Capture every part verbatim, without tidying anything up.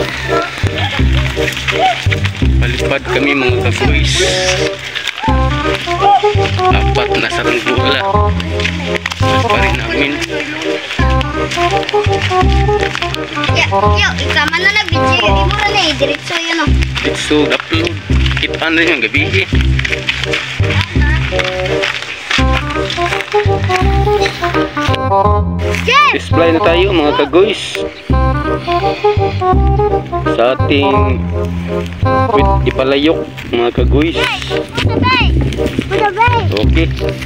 Palipad kami mga kaguys. Apat na saranggula. Pa rin namin. Ya, yo, ikaw man na nag-video. Di mo rin eh, diretso yun o. Diretso, upload. Kitaan rin yung gabi eh. Display na tayo mga kaguys sa ating with ipalayok mga kaguys. Okay.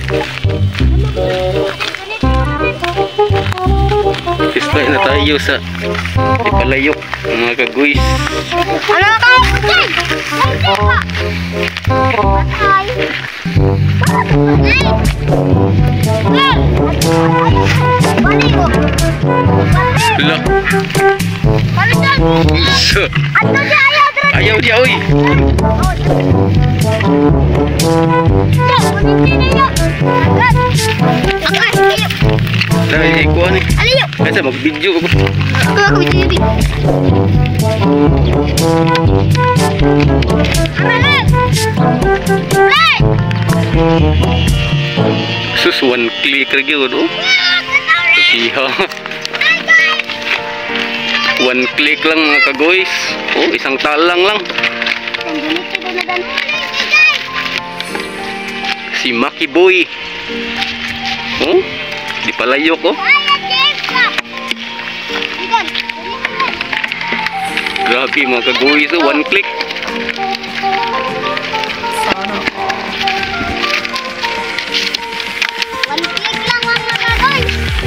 Display na tayo sa ipalayok mga kaguys. Ano ka? Okay. Look. Ayaw dia oi. Dah ikut ni. Alayo. Kata mau video aku. Aku aku video. Amalek. Hey. Sus one click lagi tu. Iya. One click lang mga kaguys. Oh, isang talang lang. Si Maki Boy. Oh, di palayok oh. Grabe mga kaguys, oh, one click. One click lang mga kaguys.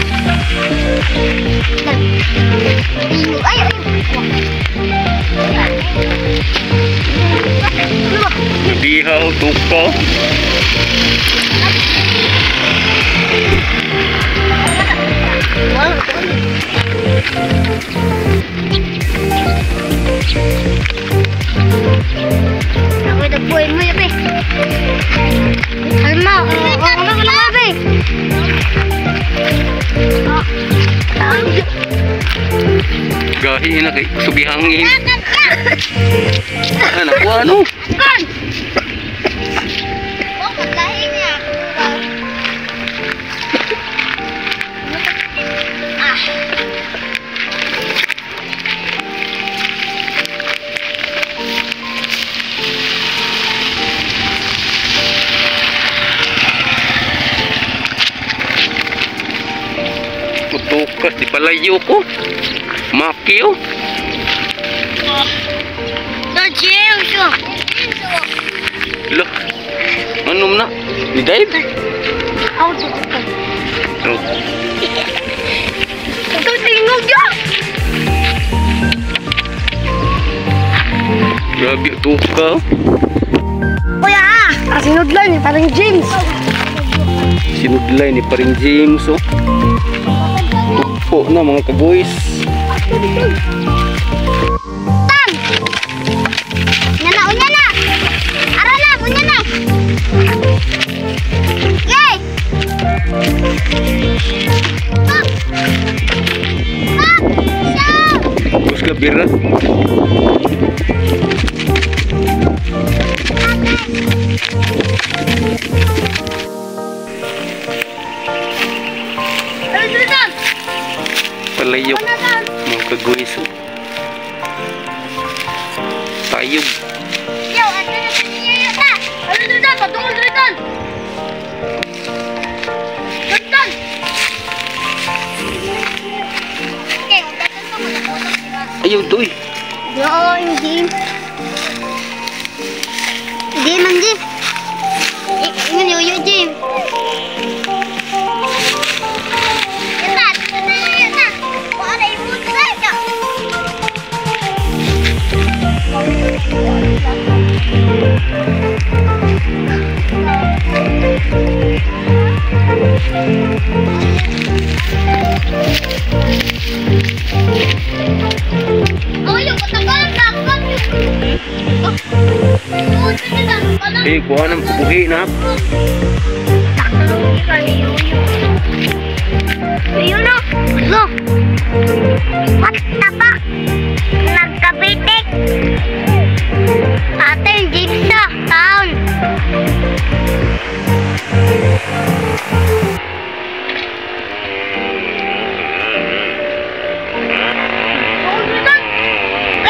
Ayo, ayo. Dihaw tuko. Ako ito boy mo ya be. Alma, ako na na be. Gahi na kay subihangin. Anak ko ano? Kan. Oh, maglahi niya. Ah. Tukas di palayo ko. Maki oh. Tajil siya. Lah. Manum na. Di dive. Ako tutukan. Oh. Ito tingog siya. Grabe tuka. Kuya, ah, sinudlan eh, parang James. Sinudlay ni paring James oh. Tupo na mga kaguys. Tan! Unya na, unya na! Ara na, unya na! Yay! Stop! Stop! Stop! Terus ke bira. Palayok mga kaguys oh. Tayog. Yo, ato na sa niya ta! Ano dito? Patungol dito! Dito! Okay, dito sa mga puto. Ayaw doy. Yo, yung game. Game man game. Eh, yun yun yung game. Eh, kuha ng buhi na. Ayun na. Lo. What the fuck? Nagkabit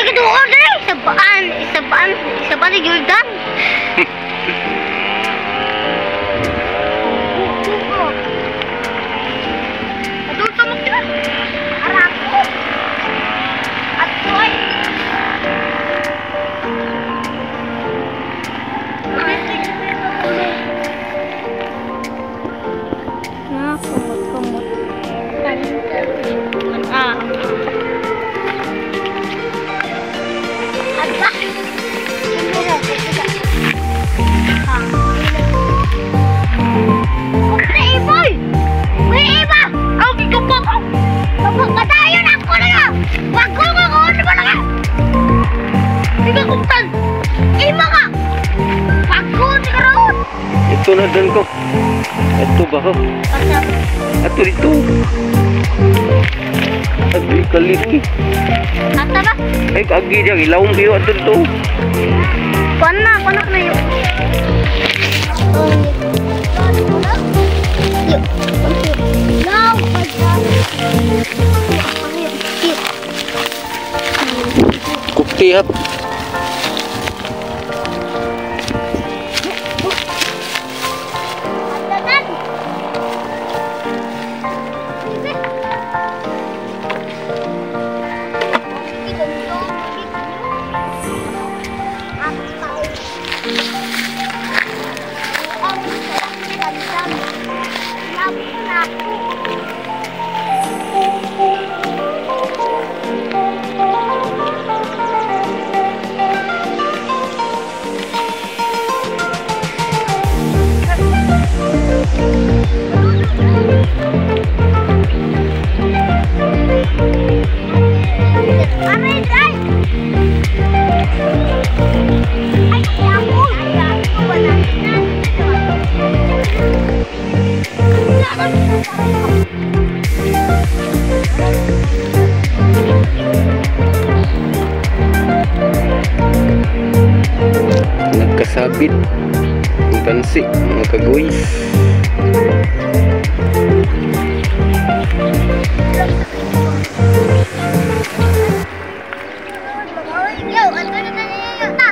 gitu order sebaan sebaan sebaan di Jordan. Aduh, tamak kita. Araku. Atoy. Nah, kumut-kumut. Ah. Ada. Oke, boy. Wih, Iba. Kau ditumpuk. Tumpuk kata yun ako na. Wag ko nga ko ano ba na ka? Sige kumtan. Iba ka. Wag ko ni karoon. Ito na dan ko. Ito ba ko? Pasap. Ato dito. Aduh kalit ki. Ata ba? Ay kagi dia ilawong biyo ato dito. Kuan na, kuan na yun. Yuk. Now, Kukti hap. Nagkasabit ang tansi mga kaguys. Yo, ano na na yun na?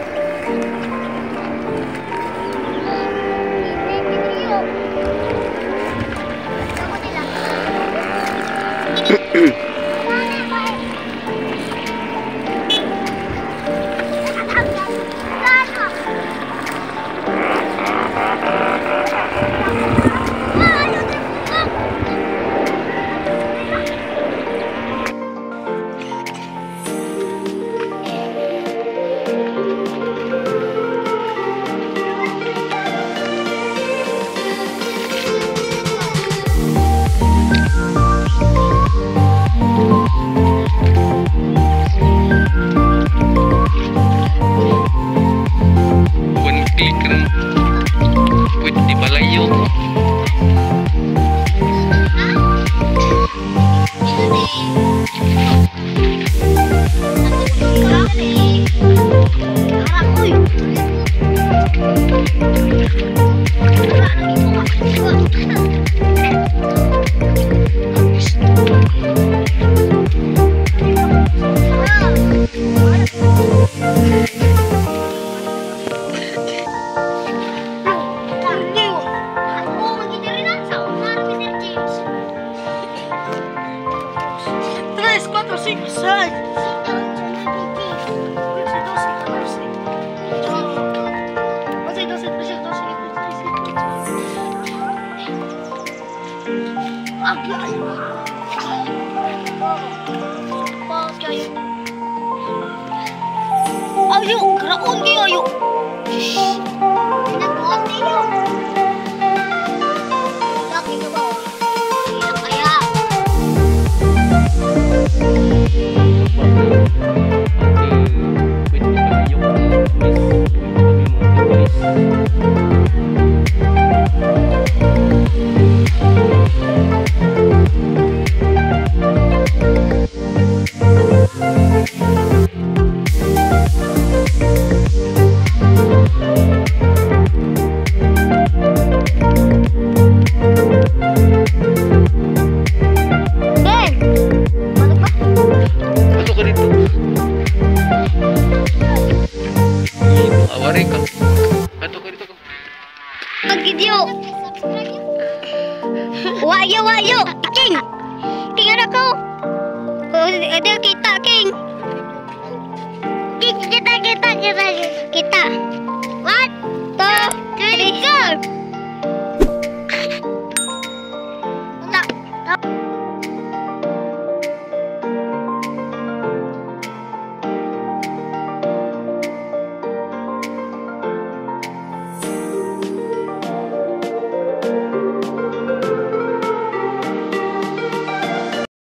Ayo, gerakun dia ayo. Pinagbuhat niyo. Laki ka ba? Hirap kaya. Ay ka. Ato ka dito ka. Pag-video. Wayo, wayo. King. Tingnan ako. Oh, ada kita, King. King, kita, kita, kita, kita. One, two, three, go.